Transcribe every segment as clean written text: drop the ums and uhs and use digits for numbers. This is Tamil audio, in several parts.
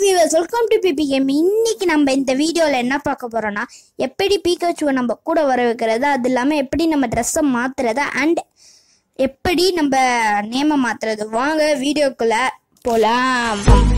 viewers, welcome to PP Game. இன்னைக்கு நம்ம இந்த வீடியோல என்ன பார்க்க போறோம்னா எப்படி பீகாச்சுவை நம்ம கூட வர வைக்கிறது, அது இல்லாம எப்படி நம்ம Dress மாத்துறது அண்ட் எப்படி நம்ம நேம மாத்துறது. வாங்க வீடியோக்குள்ள போலாம்.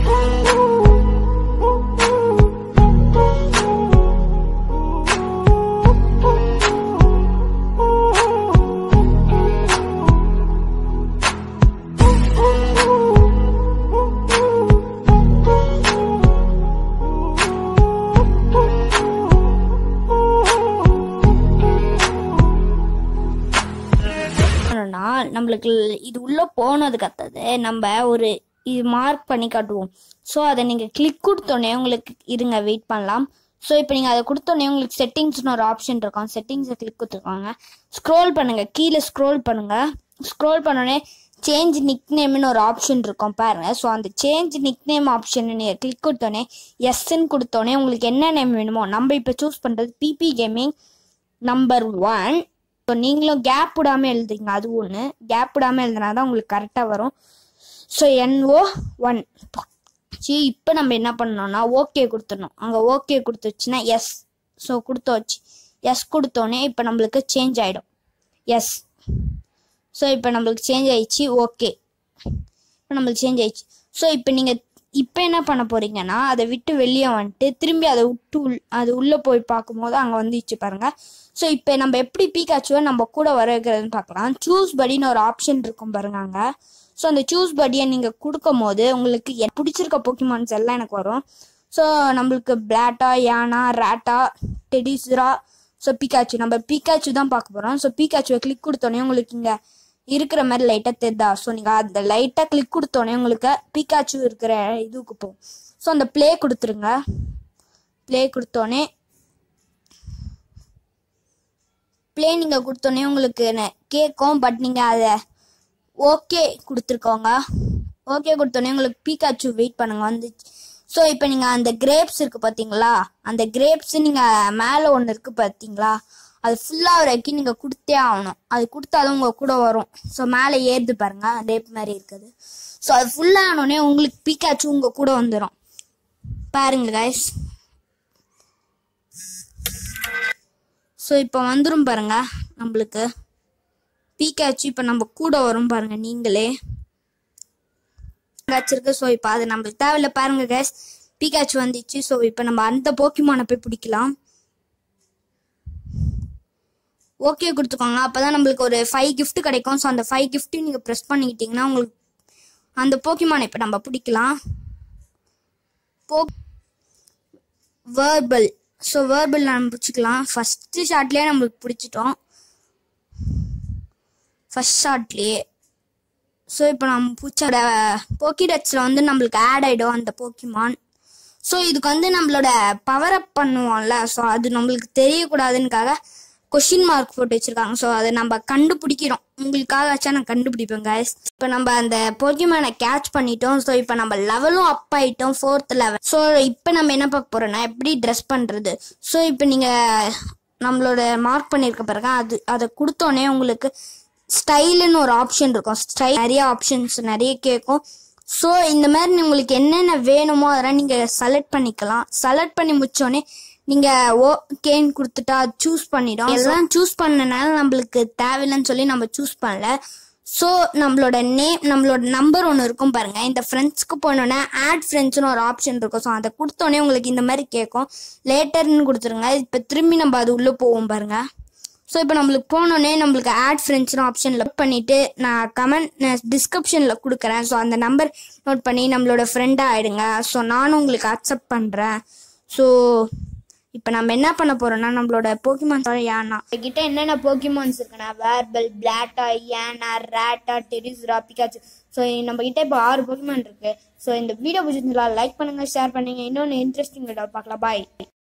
நம்மளுக்கு இது உள்ள போனதுக்கு அடுத்தது நம்ம ஒரு இது மார்க் பண்ணி காட்டுவோம். ஸோ அதை நீங்கள் கிளிக் கொடுத்தோன்னே உங்களுக்கு இருங்க வெயிட் பண்ணலாம். ஸோ இப்போ நீங்கள் அதை கொடுத்தோன்னே உங்களுக்கு செட்டிங்ஸ்னு ஒரு ஆப்ஷன் இருக்கும். செட்டிங்ஸை கிளிக் கொடுத்துருக்காங்க. ஸ்க்ரோல் பண்ணுங்கள், கீழே ஸ்க்ரோல் பண்ணுங்கள். ஸ்க்ரோல் பண்ணோடனே சேஞ்ச் நிக் நேம்னு ஒரு ஆப்ஷன் இருக்கும் பாருங்கள். ஸோ அந்த சேஞ்ச் நிக் நேம் ஆப்ஷன் நீங்கள் கிளிக் கொடுத்தோன்னே எஸ்ன்னு கொடுத்தோன்னே உங்களுக்கு என்ன நேம் வேணுமோ நம்ம இப்போ சூஸ் பண்ணுறது பிபி கேமிங் நம்பர் 1. ஸோ நீங்களும் கேப் விடாமல் எழுதுங்க. அது ஒன்று கேப் விடாமல் எழுதுனா தான் உங்களுக்கு கரெக்டாக வரும். So NO1. சரி, இப்போ நம்ம என்ன பண்ணோம்னா ஓகே கொடுத்துடணும். அங்கே ஓகே கொடுத்துச்சுன்னா எஸ். ஸோ கொடுத்தாச்சு. எஸ் கொடுத்தோன்னே இப்போ நம்மளுக்கு சேஞ்ச் ஆகிடும். எஸ். ஸோ இப்போ நம்மளுக்கு சேஞ்ச் ஆயிடுச்சு. ஓகே, இப்போ நம்மளுக்கு சேஞ்ச் ஆயிடுச்சு. ஸோ இப்போ நீங்கள் இப்போ என்ன பண்ண போறீங்கன்னா அதை விட்டு வெளியே வந்துட்டு திரும்பி அதை விட்டு அது உள்ளே போய் பார்க்கும்போது அங்கே வந்துச்சு பாருங்க. ஸோ இப்போ நம்ம எப்படி பீகாச்சுவை நம்ம கூட வர வைக்கிறதுன்னு பார்க்கலாம். சூஸ் படின்னு ஒரு ஆப்ஷன் இருக்கும் பாருங்க அங்கே. ஸோ அந்த சூஸ் படியை நீங்கள் கொடுக்கும் போது உங்களுக்கு பிடிச்சிருக்க போக்கிமான்ஸ் எல்லாம் எனக்கு வரும். ஸோ நம்மளுக்கு பிளாட்டா, யானா, ராட்டா, டெடிஸ்ரா, ஸோ பீகாச்சு. நம்ம பீகாச்சு தான் பார்க்க போகிறோம். ஸோ பீகாச்சுவை கிளிக் கொடுத்தோன்னே உங்களுக்கு இங்கே இருக்கிற மாதிரி லைட்டாக தெரிதா. ஸோ நீங்கள் அந்த லைட்டாக கிளிக் கொடுத்தோன்னே உங்களுக்கு பீகாச்சு இருக்கிற இதுக்கு போகும். ஸோ அந்த ப்ளே கொடுத்துருங்க. ப்ளே கொடுத்தோன்னே ப்ளே நீங்கள் கொடுத்தோன்னே உங்களுக்கு கேட்கும். பட் நீங்கள் அதை ஓகே கொடுத்துருக்கோங்க. ஓகே கொடுத்தோன்னே உங்களுக்கு பீகாச்சு வெயிட் பண்ணுங்க வந்துச்சு. ஸோ இப்போ நீங்கள் அந்த கிரேப்ஸ் இருக்குது பார்த்தீங்களா, அந்த கிரேப்ஸு நீங்கள் மேலே ஒன்று இருக்குது பார்த்தீங்களா, அது ஃபுல்லாக வரைக்கும் நீங்கள் கொடுத்தே ஆகணும். அது கொடுத்தாலும் உங்கள் கூட வரும். ஸோ மேலே ஏறுது பாருங்க, ரேப் மாதிரி இருக்குது. ஸோ அது ஃபுல்லாக ஆனோடனே உங்களுக்கு பீகாச்சு உங்கள் கூட வந்துடும் பாருங்க கைஸ். ஸோ இப்போ வந்துடும் பாருங்க நம்மளுக்கு பீகாச்சு இப்போ நம்ம கூட வரும் பாருங்க நீங்களே வச்சிருக்கு. ஸோ இப்போ அது நம்மளுக்கு தேவையில்லை பாருங்க கைஸ், பீகாச்சு வந்துச்சு. ஸோ இப்போ நம்ம அந்த போக்கிமானை போய் பிடிக்கலாம். ஓகே கொடுத்துக்கோங்க. அப்போதான் நம்மளுக்கு ஒரு 5 gift கிடைக்கும். ஸோ அந்த 5 gift நீங்கள் ப்ரெஸ் பண்ணிக்கிட்டிங்கன்னா உங்களுக்கு அந்த போக்கிமானை இப்போ நம்ம பிடிக்கலாம். வேர்பல். ஸோ வேர்பல் நம்ம பிடிச்சிக்கலாம். ஃபஸ்ட்டு ஷாட்லேயே நம்மளுக்கு பிடிச்சிட்டோம், ஃபஸ்ட் ஷாட்லேயே. ஸோ இப்போ நம்ம பிடிச்சோட போக்கிடெக்ஸில் வந்து நம்மளுக்கு ஆட் ஆகிடும் அந்த போக்கிமான். ஸோ இதுக்கு வந்து நம்மளோட பவர் அப் பண்ணுவோம்ல, ஸோ அது நம்மளுக்கு தெரியக்கூடாதுன்னுக்காக கொஷின் மார்க் போட்டு வச்சிருக்காங்க. ஸோ அதை நம்ம கண்டுபிடிக்கிறோம். உங்களுக்காக வச்சா நான் கண்டுபிடிப்பேன் கைஸ். இப்போ நம்ம அந்த போக்கிமானை கேட்ச் பண்ணிட்டோம். ஸோ இப்போ நம்ம லெவலும் அப் ஆகிட்டோம், 4th லெவல். ஸோ இப்போ நம்ம என்ன பார்க்க போறோம்னா எப்படி ட்ரெஸ் பண்ணுறது. ஸோ இப்போ நீங்கள் நம்மளோட மார்க் பண்ணியிருக்க பாருங்க, அதை கொடுத்தோன்னே உங்களுக்கு ஸ்டைலுன்னு ஒரு ஆப்ஷன் இருக்கும். ஸ்டைல் நிறைய ஆப்ஷன்ஸ் நிறைய கேட்கும். ஸோ இந்த மாதிரி உங்களுக்கு என்னென்ன வேணுமோ அதெல்லாம் நீங்கள் செலக்ட் பண்ணிக்கலாம். செலக்ட் பண்ணி முடிச்சோடனே நீங்கள் ஓகேன்னு கொடுத்துட்டா அது சூஸ் பண்ணிடும். எல்லாம் சூஸ் பண்ணனால நம்மளுக்கு தேவையில்லைன்னு சொல்லி நம்ம சூஸ் பண்ணல. ஸோ நம்மளோட நம்மளோட நம்பர் ஒன்று இருக்கும் பாருங்க. இந்த ஃப்ரெண்ட்ஸ்க்கு போனோன்னே ஆட் ஃப்ரெண்ட்ஸ்னு ஒரு ஆப்ஷன் இருக்கும். ஸோ அதை கொடுத்தோன்னே உங்களுக்கு இந்த மாதிரி கேட்கும். லேட்டர்னு கொடுத்துருங்க. இப்போ திரும்பி நம்ம அது உள்ளே போவோம் பாருங்க. ஸோ இப்போ நம்மளுக்கு போனோடனே நம்மளுக்கு ஆட் ஃப்ரெண்ட்ஸ்னு ஆப்ஷனில் பண்ணிவிட்டு நான் டிஸ்கிரிப்ஷனில் கொடுக்குறேன். ஸோ அந்த நம்பர் நோட் பண்ணி நம்மளோட ஃப்ரெண்டாக ஆகிடுங்க. ஸோ நானும் உங்களுக்கு அக்செப்ட் பண்ணுறேன். ஸோ இப்போ நம்ம என்ன பண்ண போறோம்னா நம்மளோட போக்கிமான்ஸ் யானா கிட்ட என்னென்ன போக்கிமான்ஸ் இருக்குன்னா வேர்பல், பிளாட்டா, யானா, ராட்டா, டெடிஸ்ரா, பிகாச்சு. ஸோ நம்ம கிட்ட இப்போ 6 போக்கிமான் இருக்கு. ஸோ இந்த வீடியோ பிடிச்சிருந்தா லைக் பண்ணுங்க, ஷேர் பண்ணுங்க. இன்னொன்று இன்ட்ரெஸ்டிங் வீடியோ பார்க்கலாம். பாய்.